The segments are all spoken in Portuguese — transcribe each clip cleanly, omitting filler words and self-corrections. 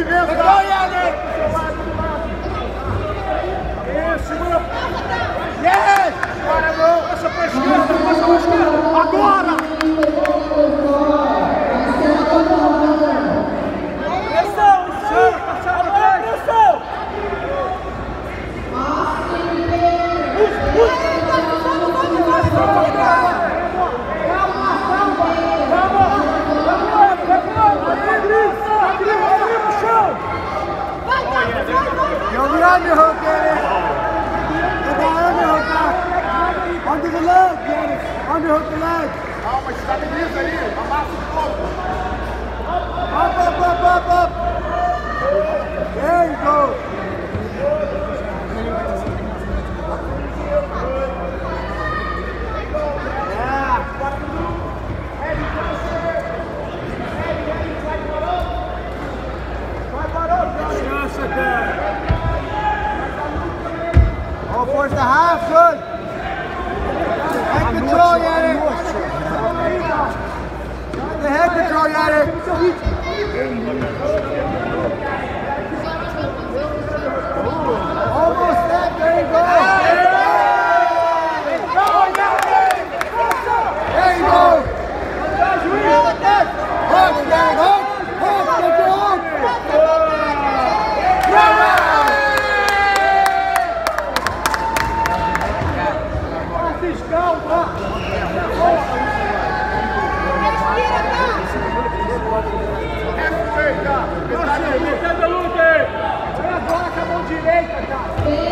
movimento. Legal, Yannick! Isso, mano. Yes! Para, não. Passa pra esquerda, passa pra esquerda. Agora! Pressão, isso aí! Agora é pressão! You're the underhook, Yannick. Get that underhook back. Under the leg, Yannick. Underhook the leg. Calma, estabiliza aí. Amassa um pouco. Up, up, up, up, up. There you go. All force the half, good. Head control, Yannick. The head control, Yannick. Almost that, there you go. There you go. Hook, Yannick, hook. Hook, get your hook. Metade a luta aí! Vem agora com a mão direita, cara!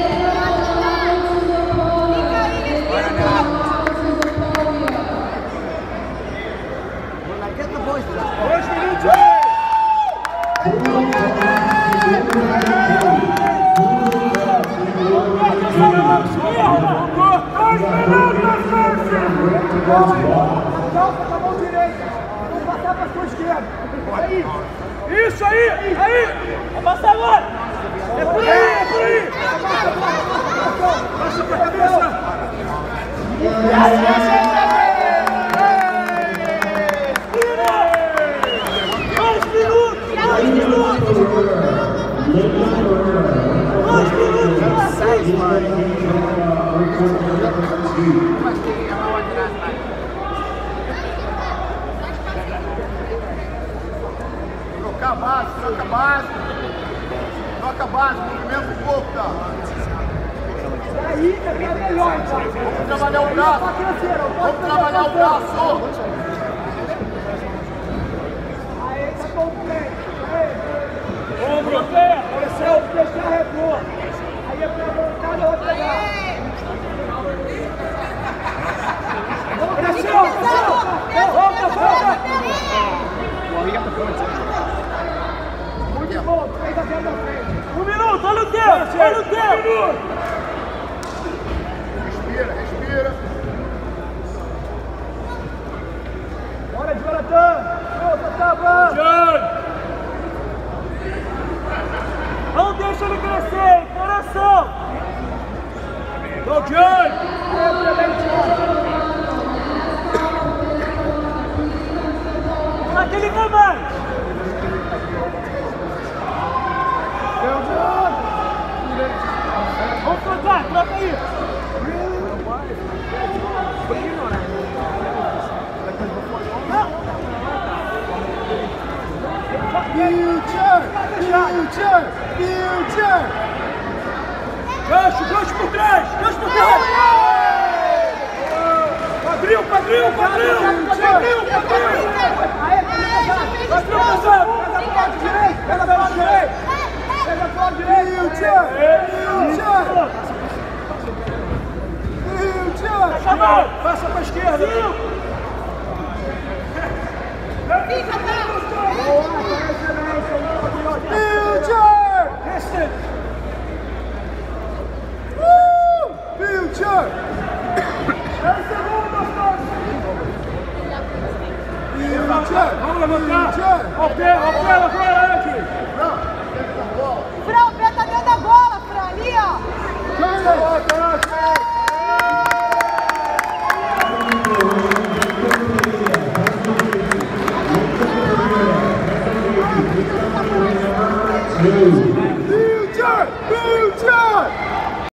Get the voice. 2 minutos aí! Calça com a mão direita. Vamos passar para a sua esquerda. Aí. Isso aí! Aí! Vai passar agora! É por aí! É por aí! Passa para a cabeça. 2 minutos! 2 minutos! 2 minutos! 6, mano! Troca a base, troca a base. Troca a base, movimento um pouco, tá? Aí, tá melhor, tá? Vamos trabalhar o braço. Vamos trabalhar o braço. Aí, tá bom, moleque. Ombro, pé! Pressão, porque já arregou. Aí é pra voltar e outra pegar. Pressão, pressão. Volta, volta. Muito bom, 3 a 0 na frente. 1 minuto, olha o tempo! Olha o tempo! Respira, respira. Bora, Jonathan. Volta, Tava. John! Não deixa ele crescer, coração! Go, John! Aquele vai mais! Vamos trocar, troca aí! Future! Future! Future! Gancho, gancho por trás! Gancho por trás! Quadril, quadril, quadril! Quadril, quadril! Vai tropeçando! Pega pro lado direito! Pega pro lado direito! Pega pro lado direito! Future! Future! Fecha a mão! Passa pra esquerda! Future! Distance! Future! 10 segundos, Future! vamos levantar! Future! Ó o pé agora, aqui! Fran, o pé tá dentro da bola, Fran, ali, ó. Turn it!